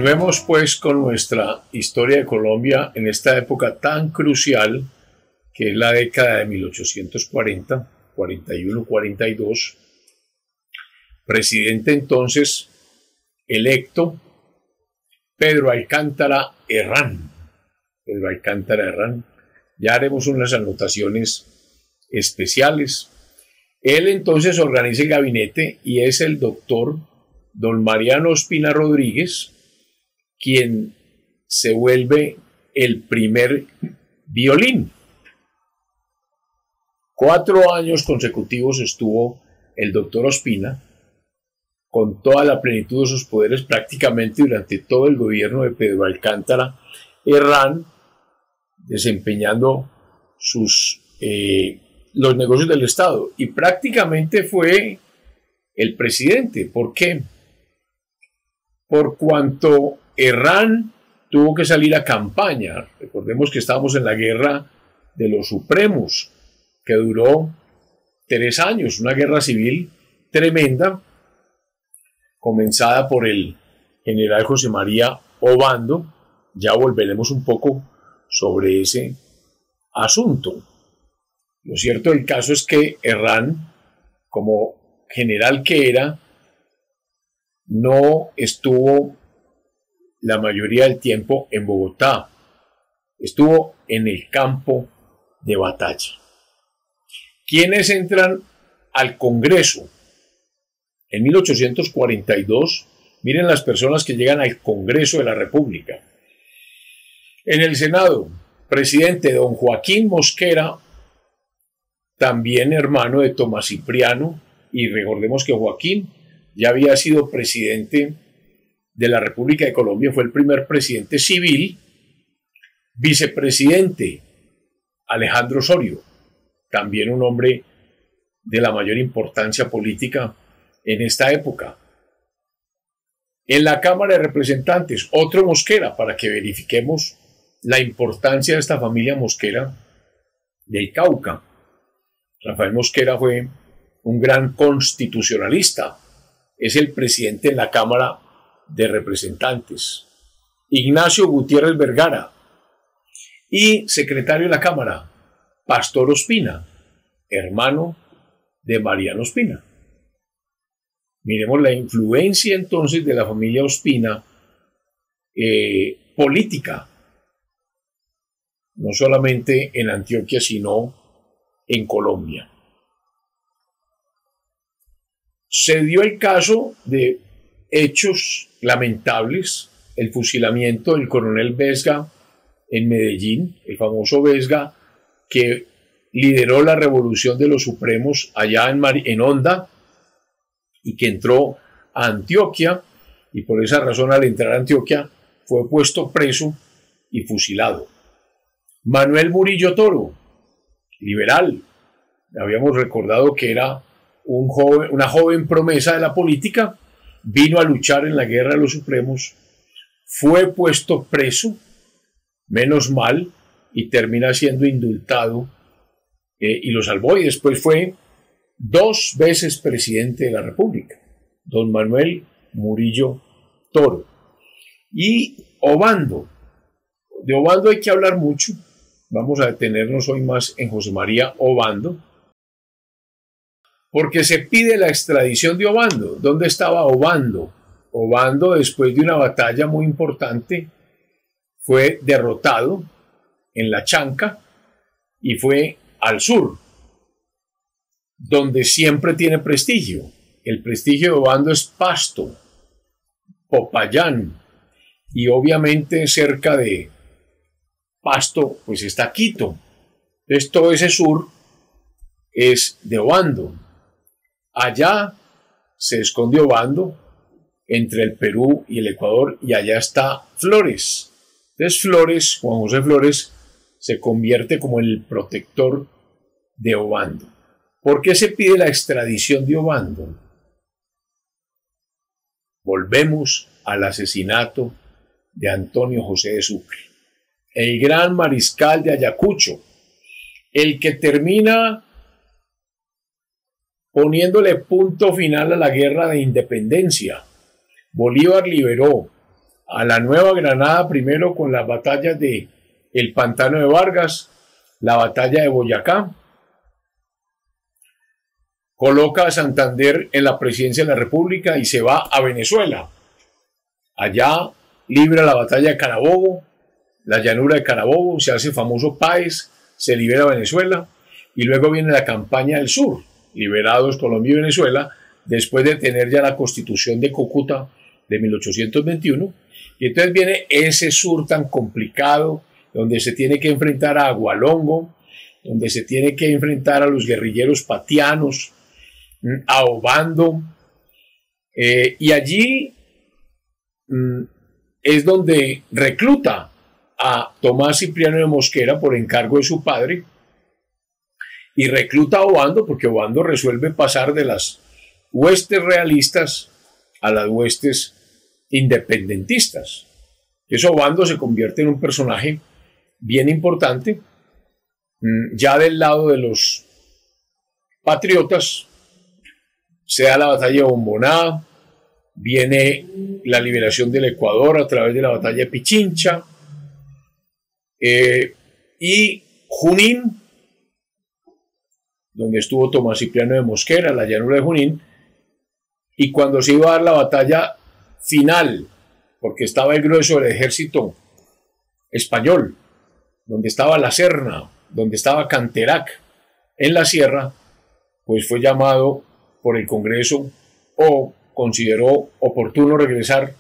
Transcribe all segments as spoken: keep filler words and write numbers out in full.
Continuemos pues con nuestra historia de Colombia en esta época tan crucial que es la década de mil ochocientos cuarenta, cuarenta y uno, cuarenta y dos. Presidente entonces electo Pedro Alcántara Herrán. Pedro Alcántara Herrán. Ya haremos unas anotaciones especiales. Él entonces organiza el gabinete y es el doctor don Mariano Ospina Rodríguez quien se vuelve el primer violín. Cuatro años consecutivos estuvo el doctor Ospina con toda la plenitud de sus poderes prácticamente durante todo el gobierno de Pedro Alcántara Herrán, desempeñando sus, eh, los negocios del Estado, y prácticamente fue el presidente. ¿Por qué? Por cuanto Herrán tuvo que salir a campaña. Recordemos que estábamos en la guerra de los Supremos, que duró tres años, una guerra civil tremenda, comenzada por el general José María Obando. Ya volveremos un poco sobre ese asunto. Lo cierto del caso es que Herrán, como general que era, no estuvo la mayoría del tiempo en Bogotá, estuvo en el campo de batalla. ¿Quiénes entran al Congreso? En mil ochocientos cuarenta y dos, miren las personas que llegan al Congreso de la República. En el Senado, presidente don Joaquín Mosquera, también hermano de Tomás Cipriano, y recordemos que Joaquín ya había sido presidente de la República de Colombia, fue el primer presidente civil. Vicepresidente Alejandro Osorio, también un hombre de la mayor importancia política en esta época. En la Cámara de Representantes, otro Mosquera, para que verifiquemos la importancia de esta familia Mosquera del Cauca. Rafael Mosquera fue un gran constitucionalista, es el presidente en la Cámara de Representantes. Ignacio Gutiérrez Vergara, y secretario de la Cámara, Pastor Ospina, hermano de Mariano Ospina. Miremos la influencia entonces de la familia Ospina eh, política, no solamente en Antioquia, sino en Colombia. Se dio el caso de hechos lamentables, el fusilamiento del coronel Vesga en Medellín, el famoso Vesga que lideró la revolución de los Supremos allá en, Mar en Honda y que entró a Antioquia, y por esa razón al entrar a Antioquia fue puesto preso y fusilado. Manuel Murillo Toro, liberal, habíamos recordado que era un joven, una joven promesa de la política, vino a luchar en la guerra de los Supremos, fue puesto preso, menos mal, y termina siendo indultado eh, y lo salvó, y después fue dos veces presidente de la República, don Manuel Murillo Toro. Y Obando, de Obando hay que hablar mucho, vamos a detenernos hoy más en José María Obando, porque se pide la extradición de Obando. ¿Dónde estaba Obando? Obando, después de una batalla muy importante, fue derrotado en la Chanca y fue al sur, donde siempre tiene prestigio. El prestigio de Obando es Pasto, Popayán, y obviamente cerca de Pasto pues está Quito. Entonces todo ese sur es de Obando. Allá se esconde Obando entre el Perú y el Ecuador, y allá está Flores. Entonces Flores, Juan José Flores, se convierte como el protector de Obando. ¿Por qué se pide la extradición de Obando? Volvemos al asesinato de Antonio José de Sucre, el gran mariscal de Ayacucho, el que termina poniéndole punto final a la guerra de independencia. Bolívar liberó a la Nueva Granada primero con las batallas de el Pantano de Vargas, la batalla de Boyacá, coloca a Santander en la presidencia de la República y se va a Venezuela. Allá libra la batalla de Carabobo, la llanura de Carabobo, se hace famoso Páez, se libera Venezuela y luego viene la campaña del sur, liberados Colombia y Venezuela, después de tener ya la Constitución de Cúcuta de mil ochocientos veintiuno, y entonces viene ese sur tan complicado, donde se tiene que enfrentar a Agualongo, donde se tiene que enfrentar a los guerrilleros patianos, a Obando, eh, y allí mm, es donde recluta a Tomás Cipriano de Mosquera por encargo de su padre, y recluta a Obando porque Obando resuelve pasar de las huestes realistas a las huestes independentistas. Eso Obando se convierte en un personaje bien importante, ya del lado de los patriotas. Se da la batalla de Bomboná, viene la liberación del Ecuador a través de la batalla de Pichincha, eh, y Junín, donde estuvo Tomás Cipriano de Mosquera, la llanura de Junín, y cuando se iba a dar la batalla final, porque estaba el grueso del ejército español, donde estaba la Serna, donde estaba Canterac, en la sierra, pues fue llamado por el Congreso o consideró oportuno regresar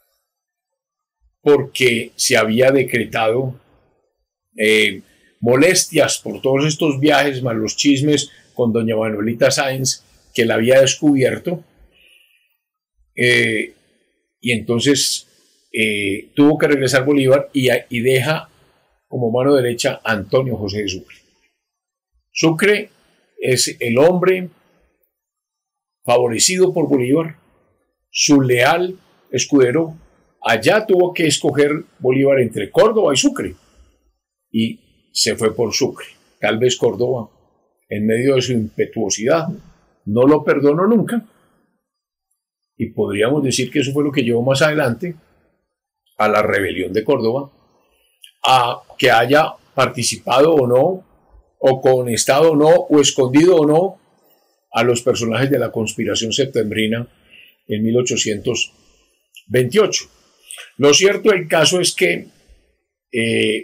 porque se había decretado eh, molestias por todos estos viajes, más los chismes con doña Manuelita Sáenz, que la había descubierto, eh, y entonces eh, tuvo que regresar Bolívar y, y deja como mano derecha a Antonio José de Sucre. Sucre es el hombre favorecido por Bolívar, su leal escudero. Allá tuvo que escoger Bolívar entre Córdoba y Sucre, y se fue por Sucre. Tal vez Córdoba, en medio de su impetuosidad, no lo perdonó nunca, y podríamos decir que eso fue lo que llevó más adelante a la rebelión de Córdoba, a que haya participado o no, o conestado o no, o escondido o no, a los personajes de la conspiración septembrina en mil ochocientos veintiocho. Lo cierto del caso es que eh,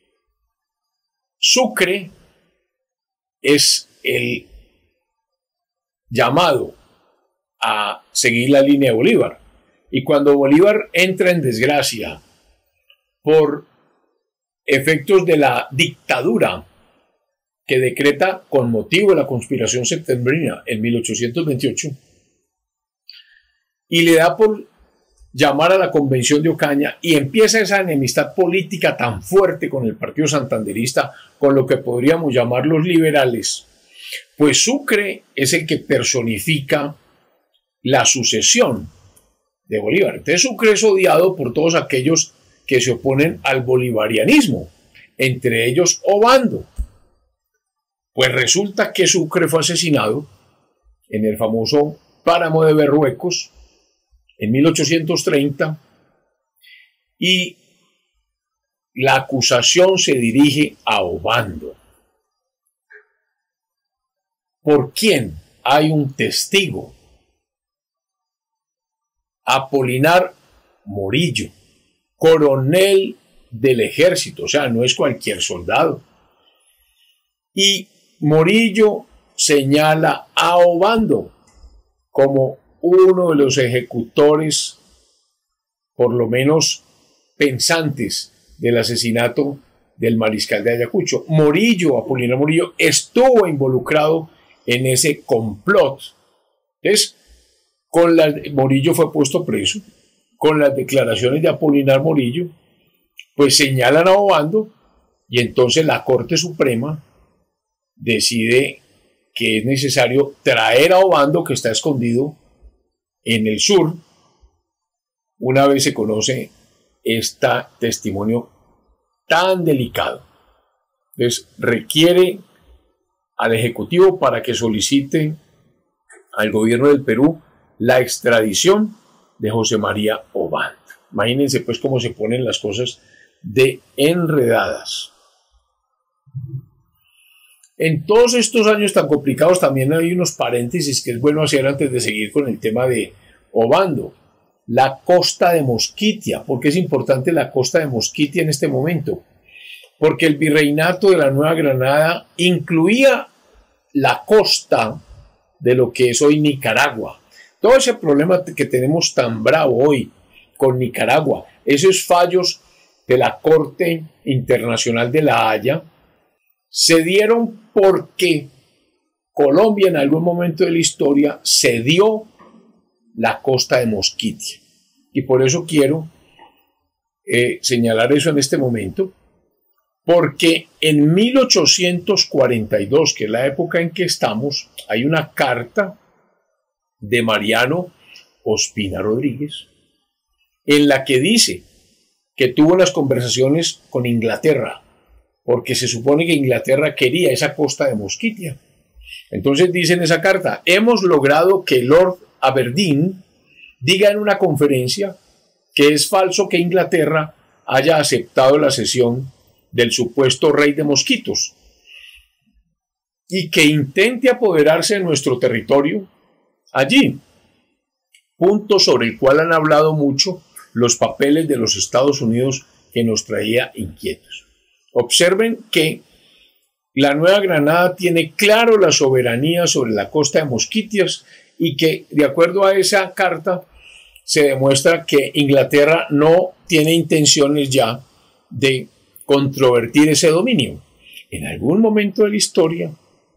Sucre es el llamado a seguir la línea de Bolívar, y cuando Bolívar entra en desgracia por efectos de la dictadura que decreta con motivo de la conspiración septembrina en mil ochocientos veintiocho, y le da por llamar a la convención de Ocaña, y empieza esa enemistad política tan fuerte con el partido santanderista, con lo que podríamos llamar los liberales, pues Sucre es el que personifica la sucesión de Bolívar. Entonces Sucre es odiado por todos aquellos que se oponen al bolivarianismo, entre ellos Obando. Pues resulta que Sucre fue asesinado en el famoso páramo de Berruecos en mil ochocientos treinta, y la acusación se dirige a Obando. ¿Por quién? Hay un testigo, Apolinar Morillo, coronel del ejército, o sea, no es cualquier soldado. Y Morillo señala a Obando como uno de los ejecutores, por lo menos pensantes, del asesinato del mariscal de Ayacucho. Morillo, Apolinar Morillo, estuvo involucrado en ese complot. Entonces, con la, Morillo fue puesto preso. Con las declaraciones de Apolinar Morillo, pues señalan a Obando, y entonces la Corte Suprema decide que es necesario traer a Obando, que está escondido en el sur, una vez se conoce este testimonio tan delicado. Entonces requiere al Ejecutivo para que solicite al gobierno del Perú la extradición de José María Obando. Imagínense pues cómo se ponen las cosas de enredadas. En todos estos años tan complicados también hay unos paréntesis que es bueno hacer antes de seguir con el tema de Obando. La costa de Mosquitia. ¿Por qué es importante la costa de Mosquitia en este momento? Porque el virreinato de la Nueva Granada incluía la costa de lo que es hoy Nicaragua. Todo ese problema que tenemos tan bravo hoy con Nicaragua, esos fallos de la Corte Internacional de La Haya, se dieron porque Colombia en algún momento de la historia cedió la costa de Mosquitia. Y por eso quiero eh, señalar eso en este momento, porque en mil ochocientos cuarenta y dos, que es la época en que estamos, hay una carta de Mariano Ospina Rodríguez, en la que dice que tuvo las conversaciones con Inglaterra, porque se supone que Inglaterra quería esa costa de Mosquitia. Entonces dice en esa carta: hemos logrado que Lord Aberdeen diga en una conferencia que es falso que Inglaterra haya aceptado la cesión del supuesto rey de mosquitos y que intente apoderarse de nuestro territorio allí, punto sobre el cual han hablado mucho los papeles de los Estados Unidos que nos traía inquietos. Observen que la Nueva Granada tiene claro la soberanía sobre la costa de Mosquitias y que, de acuerdo a esa carta, se demuestra que Inglaterra no tiene intenciones ya de controvertir ese dominio. En algún momento de la historia,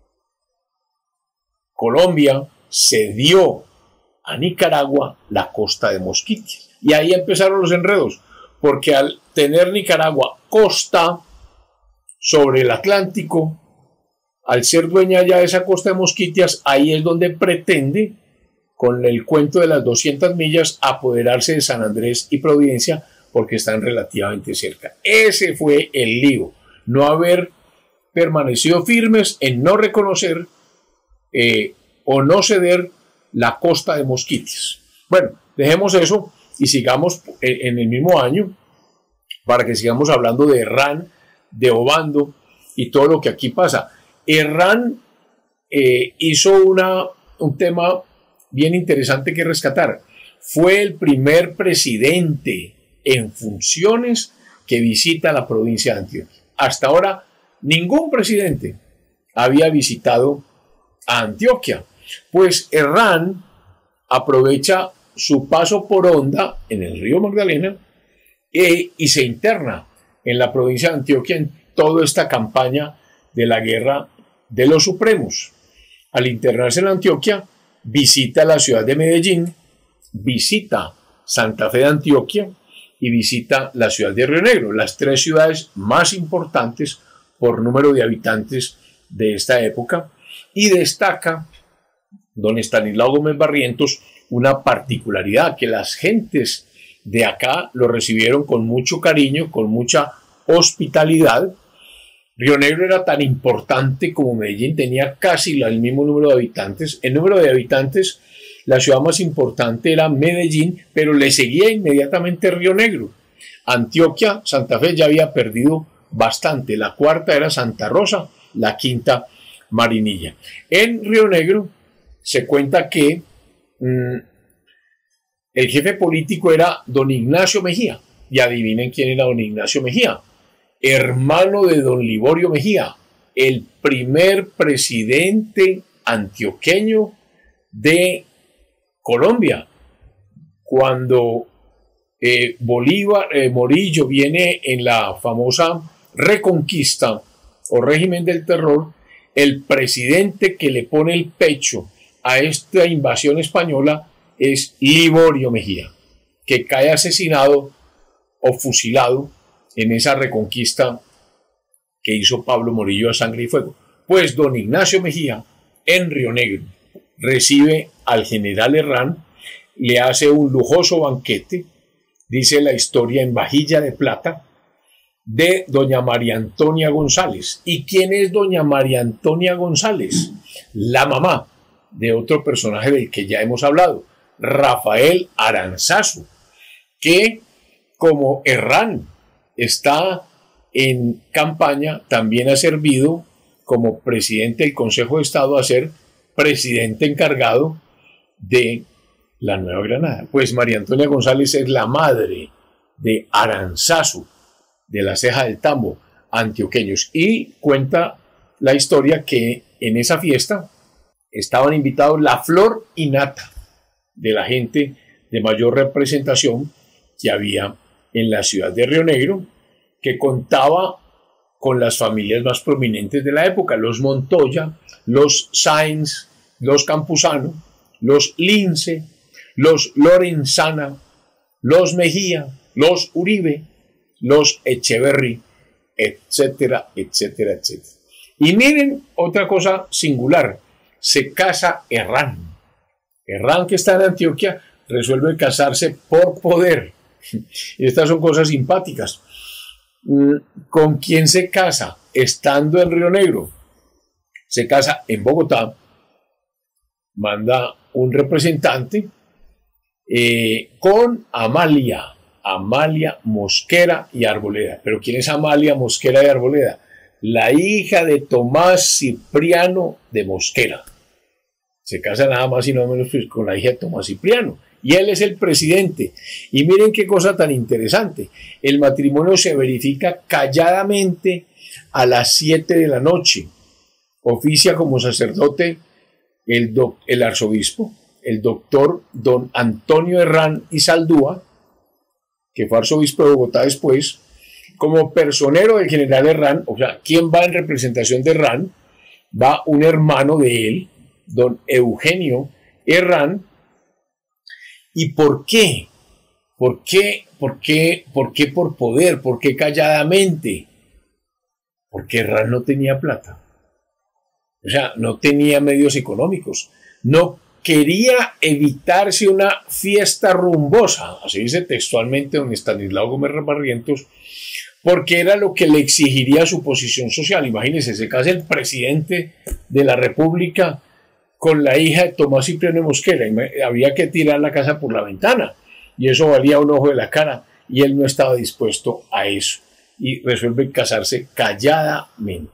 Colombia cedió a Nicaragua la costa de Mosquitias. Y ahí empezaron los enredos, porque al tener Nicaragua costa sobre el Atlántico, al ser dueña ya de esa costa de Mosquitias, ahí es donde pretende, con el cuento de las doscientas millas, apoderarse de San Andrés y Providencia, porque están relativamente cerca. Ese fue el lío, no haber permanecido firmes en no reconocer eh, o no ceder la costa de Mosquitias. Bueno, dejemos eso y sigamos en el mismo año para que sigamos hablando de Herrán, de Obando y todo lo que aquí pasa. Herrán eh, hizo una, un tema bien interesante que rescatar. Fue el primer presidente en funciones que visita la provincia de Antioquia. Hasta ahora ningún presidente había visitado a Antioquia. Pues Herrán aprovecha su paso por Honda en el río Magdalena e, y se interna en la provincia de Antioquia en toda esta campaña de la guerra de los supremos. Al internarse en Antioquia, visita la ciudad de Medellín, visita Santa Fe de Antioquia y visita la ciudad de Río Negro, las tres ciudades más importantes por número de habitantes de esta época, y destaca don Estanislao Gómez Barrientos una particularidad, que las gentes de acá lo recibieron con mucho cariño, con mucha hospitalidad. Río Negro era tan importante como Medellín, tenía casi el mismo número de habitantes. El número de habitantes, la ciudad más importante era Medellín, pero le seguía inmediatamente Río Negro. Antioquia, Santa Fe ya había perdido bastante. La cuarta era Santa Rosa, la quinta Marinilla. En Río Negro se cuenta que mmm, el jefe político era don Ignacio Mejía. Y adivinen quién era don Ignacio Mejía. Hermano de don Liborio Mejía, el primer presidente antioqueño de Colombia. Cuando eh, Bolívar, eh, Morillo viene en la famosa Reconquista o régimen del terror, el presidente que le pone el pecho a esta invasión española es Liborio Mejía, que cae asesinado o fusilado en esa reconquista que hizo Pablo Morillo a sangre y fuego. Pues don Ignacio Mejía, en Río Negro, recibe al general Herrán, le hace un lujoso banquete, dice la historia en vajilla de plata, de doña María Antonia González. ¿Y quién es doña María Antonia González? La mamá de otro personaje del que ya hemos hablado, Rafael Aranzazu, que como Herrán está en campaña, también ha servido como presidente del Consejo de Estado a ser presidente encargado de la Nueva Granada. Pues María Antonia González es la madre de Aranzazu, de la Ceja del Tambo, antioqueños. Y cuenta la historia que en esa fiesta estaban invitados la flor y nata de la gente de mayor representación que había en la ciudad de Río Negro, que contaba con las familias más prominentes de la época, los Montoya, los Sáenz, los Campuzano, los Lince, los Lorenzana, los Mejía, los Uribe, los Echeverry, etcétera, etcétera, etcétera. Y miren otra cosa singular, se casa Herrán. Herrán, que está en Antioquia, resuelve casarse por poder. Y estas son cosas simpáticas. ¿Con quién se casa? Estando en Río Negro. Se casa en Bogotá, manda un representante eh, con Amalia, Amalia Mosquera y Arboleda. ¿Pero quién es Amalia Mosquera y Arboleda? La hija de Tomás Cipriano de Mosquera. Se casa nada más y nada menos con la hija de Tomás Cipriano. Y él es el presidente. Y miren qué cosa tan interesante. El matrimonio se verifica calladamente a las siete de la noche. Oficia como sacerdote el, doc, el arzobispo, el doctor don Antonio Herrán y Saldúa, que fue arzobispo de Bogotá después, como personero del general Herrán. O sea, ¿quién va en representación de Herrán? Va un hermano de él, don Eugenio Herrán. ¿Y por qué? ¿Por qué? ¿Por qué? ¿Por qué por poder? ¿Por qué calladamente? Porque Herrán no tenía plata. O sea, no tenía medios económicos. No quería evitarse una fiesta rumbosa, así dice textualmente don Estanislao Gómez Barrientos, porque era lo que le exigiría su posición social. Imagínense, se casa el presidente de la República con la hija de Tomás Cipriano Mosquera, y había que tirar la casa por la ventana, y eso valía un ojo de la cara, y él no estaba dispuesto a eso, y resuelve casarse calladamente.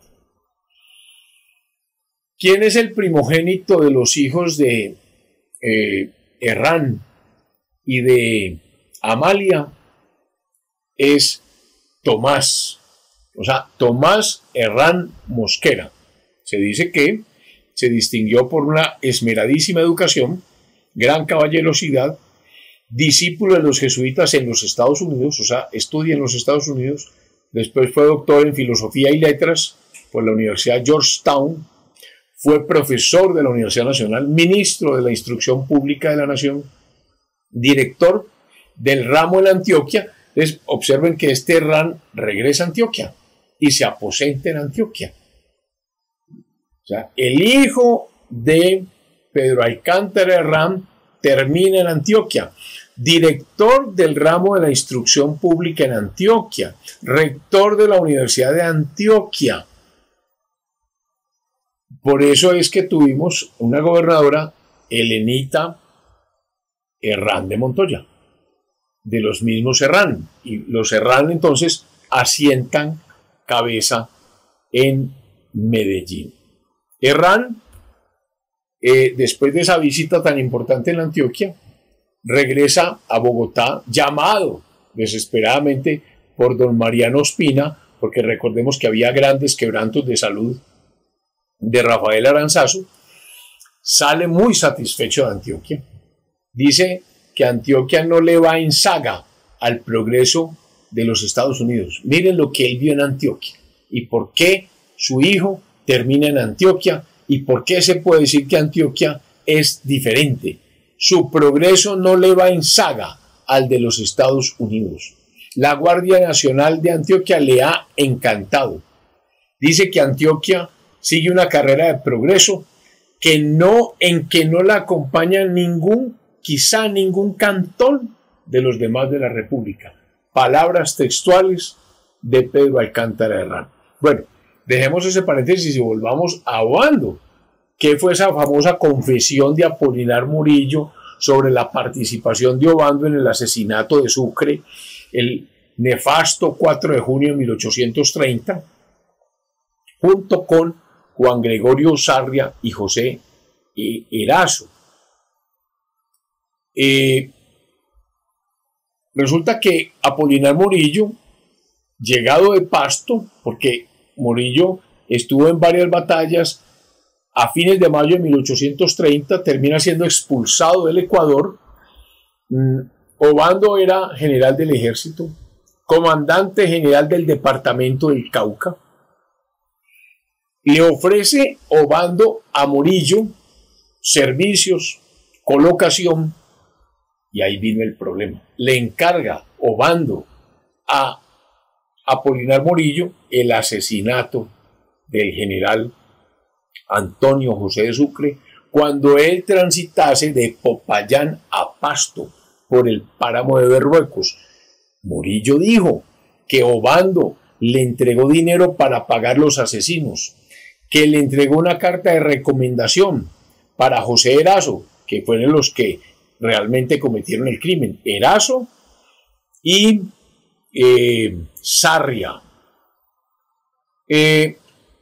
¿Quién es el primogénito de los hijos de eh, Herrán y de Amalia? Es Tomás, o sea, Tomás Herrán Mosquera. Se dice que se distinguió por una esmeradísima educación, gran caballerosidad, discípulo de los jesuitas en los Estados Unidos, o sea, estudia en los Estados Unidos, después fue doctor en filosofía y letras por la Universidad Georgetown, fue profesor de la Universidad Nacional, ministro de la Instrucción Pública de la Nación, director del ramo en Antioquia. Entonces, observen que este Herrán regresa a Antioquia y se aposenta en Antioquia. O sea, el hijo de Pedro Alcántara Herrán termina en Antioquia, director del ramo de la Instrucción Pública en Antioquia, rector de la Universidad de Antioquia. Por eso es que tuvimos una gobernadora, Helenita Herrán de Montoya, de los mismos Herrán. Y los Herrán entonces asientan cabeza en Medellín. Herrán, eh, después de esa visita tan importante en Antioquia, regresa a Bogotá, llamado desesperadamente por don Mariano Ospina, porque recordemos que había grandes quebrantos de salud de Rafael Aranzazu. Sale muy satisfecho de Antioquia. Dice que Antioquia no le va en saga al progreso de los Estados Unidos. Miren lo que él vio en Antioquia y por qué su hijo termina en Antioquia y por qué se puede decir que Antioquia es diferente. Su progreso no le va en saga al de los Estados Unidos. La Guardia Nacional de Antioquia le ha encantado. Dice que Antioquia sigue una carrera de progreso que no, en que no la acompaña ningún, quizá ningún cantón de los demás de la República. Palabras textuales de Pedro Alcántara Herrán. Bueno, dejemos ese paréntesis y volvamos a Obando. ¿Qué fue esa famosa confesión de Apolinar Murillo sobre la participación de Obando en el asesinato de Sucre el nefasto cuatro de junio de mil ochocientos treinta, junto con Juan Gregorio Sarria y José Erazo. Eh, resulta que Apolinar Morillo, llegado de Pasto, porque Morillo estuvo en varias batallas, a fines de mayo de mil ochocientos treinta termina siendo expulsado del Ecuador. Obando era general del ejército, comandante general del departamento del Cauca. Le ofrece Obando a Morillo servicios, colocación, y ahí vino el problema. Le encarga Obando a Apolinar Morillo el asesinato del general Antonio José de Sucre cuando él transitase de Popayán a Pasto por el páramo de Berruecos. Morillo dijo que Obando le entregó dinero para pagar los asesinos, que le entregó una carta de recomendación para José Erazo, que fueron los que realmente cometieron el crimen, Erazo y eh, Sarria. Eh,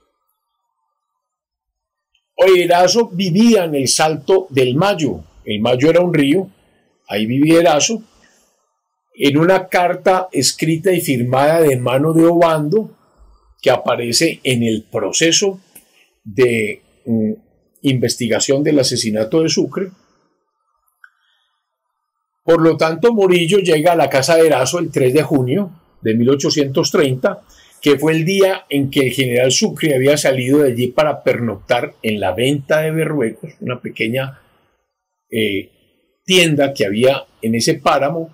Erazo vivía en el Salto del Mayo. El Mayo era un río, ahí vivía Erazo. En una carta escrita y firmada de mano de Obando, que aparece en el proceso de um, investigación del asesinato de Sucre. Por lo tanto, Morillo llega a la casa de Erazo el tres de junio de mil ochocientos treinta, que fue el día en que el general Sucre había salido de allí para pernoctar en la Venta de Berruecos, una pequeña eh, tienda que había en ese páramo,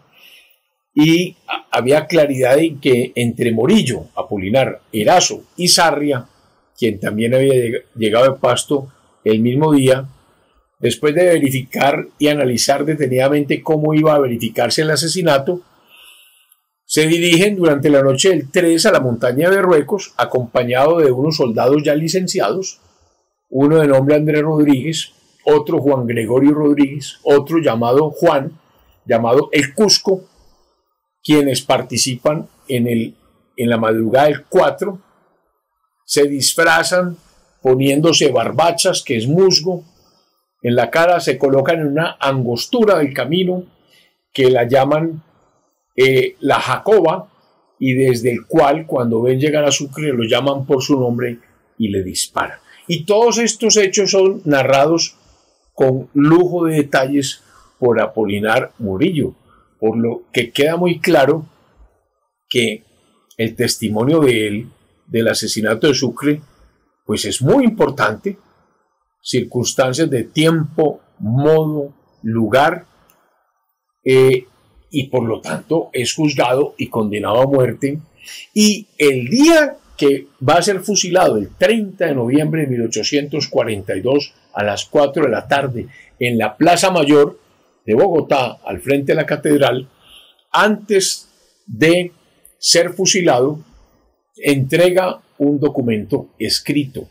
y había claridad en que entre Morillo, Apolinar, Erazo y Sarria, quien también había llegado de Pasto el mismo día, después de verificar y analizar detenidamente cómo iba a verificarse el asesinato, se dirigen durante la noche del tres a la montaña de Berruecos, acompañado de unos soldados ya licenciados, uno de nombre Andrés Rodríguez, otro Juan Gregorio Rodríguez, otro llamado Juan, llamado El Cusco, quienes participan en, el, en la madrugada del cuatro, se disfrazan poniéndose barbachas, que es musgo, en la cara, se colocan en una angostura del camino que la llaman eh, la Jacoba, y desde el cual cuando ven llegar a Sucre lo llaman por su nombre y le disparan. Y todos estos hechos son narrados con lujo de detalles por Apolinar Morillo, por lo que queda muy claro que el testimonio de él, del asesinato de Sucre, pues es muy importante, circunstancias de tiempo, modo, lugar, eh, y por lo tanto es juzgado y condenado a muerte, y el día que va a ser fusilado, el treinta de noviembre de mil ochocientos cuarenta y dos, a las cuatro de la tarde, en la Plaza Mayor de Bogotá, al frente de la catedral, antes de ser fusilado, entrega un documento escrito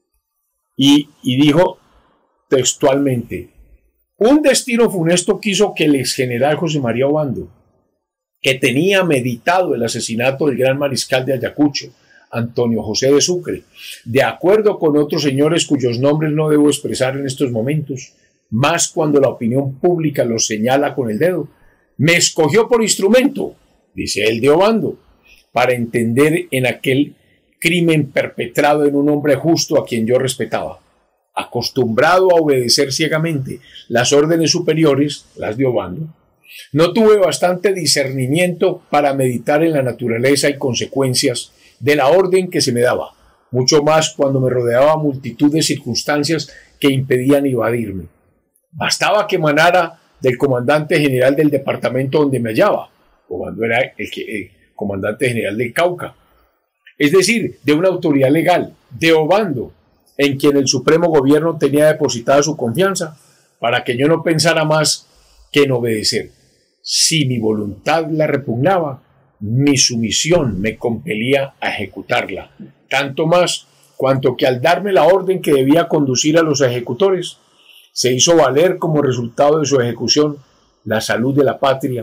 y, y dijo textualmente: un destino funesto quiso que el exgeneral José María Obando, que tenía meditado el asesinato del gran mariscal de Ayacucho, Antonio José de Sucre, de acuerdo con otros señores cuyos nombres no debo expresar en estos momentos, más cuando la opinión pública los señala con el dedo, me escogió por instrumento, dice el de Obando, para entender en aquel crimen perpetrado en un hombre justo a quien yo respetaba. Acostumbrado a obedecer ciegamente las órdenes superiores, las de Obando, no tuve bastante discernimiento para meditar en la naturaleza y consecuencias de la orden que se me daba, mucho más cuando me rodeaba multitud de circunstancias que impedían evadirme. Bastaba que emanara del comandante general del departamento donde me hallaba, Obando era el, que, el comandante general del Cauca, es decir, de una autoridad legal, de Obando, en quien el supremo gobierno tenía depositada su confianza, para que yo no pensara más que en obedecer. Si mi voluntad la repugnaba, mi sumisión me compelía a ejecutarla, tanto más cuanto que al darme la orden que debía conducir a los ejecutores, se hizo valer como resultado de su ejecución la salud de la patria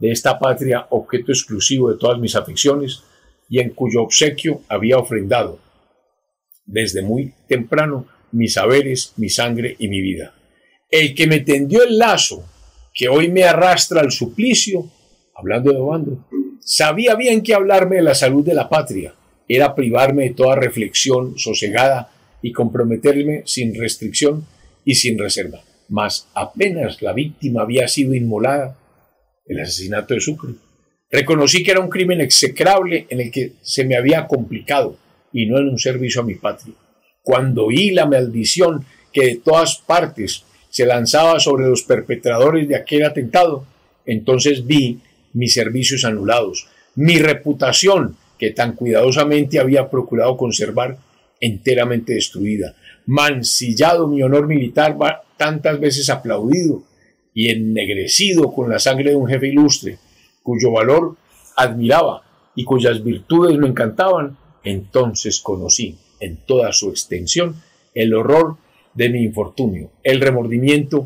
de esta patria objeto exclusivo de todas mis afecciones y en cuyo obsequio había ofrendado desde muy temprano mis saberes, mi sangre y mi vida. El que me tendió el lazo que hoy me arrastra al suplicio, hablando de Obando, sabía bien que hablarme de la salud de la patria era privarme de toda reflexión sosegada y comprometerme sin restricción y sin reserva. Mas apenas la víctima había sido inmolada, el asesinato de Sucre, reconocí que era un crimen execrable en el que se me había complicado y no en un servicio a mi patria. Cuando oí la maldición que de todas partes se lanzaba sobre los perpetradores de aquel atentado, entonces vi mis servicios anulados, mi reputación que tan cuidadosamente había procurado conservar enteramente destruida, mancillado mi honor militar tantas veces aplaudido y ennegrecido con la sangre de un jefe ilustre, cuyo valor admiraba y cuyas virtudes me encantaban. Entonces conocí en toda su extensión el horror de mi infortunio, el remordimiento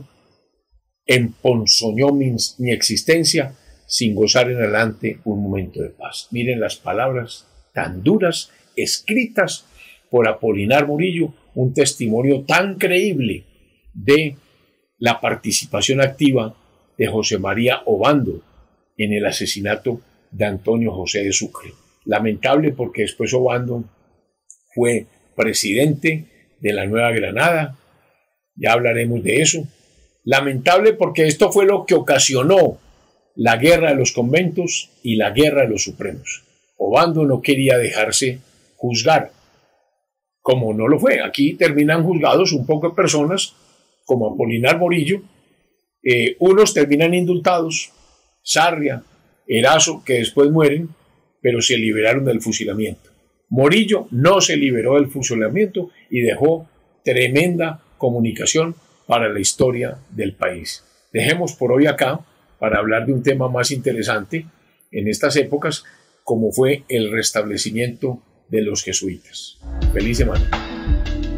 emponzoñó mi, mi existencia sin gozar en adelante un momento de paz. Miren las palabras tan duras escritas por Apolinar Murillo, un testimonio tan creíble de la participación activa de José María Obando en el asesinato de Antonio José de Sucre. Lamentable porque después Obando fue presidente de la Nueva Granada, ya hablaremos de eso. Lamentable porque esto fue lo que ocasionó la guerra de los conventos y la guerra de los supremos. Obando no quería dejarse juzgar, como no lo fue. Aquí terminan juzgados un poco de personas como Apolinar Murillo, eh, unos terminan indultados, Sarria, Erazo, que después mueren, pero se liberaron del fusilamiento. Morillo no se liberó del fusilamiento y dejó tremenda comunicación para la historia del país. Dejemos por hoy acá para hablar de un tema más interesante en estas épocas, como fue el restablecimiento de los jesuitas. Feliz semana.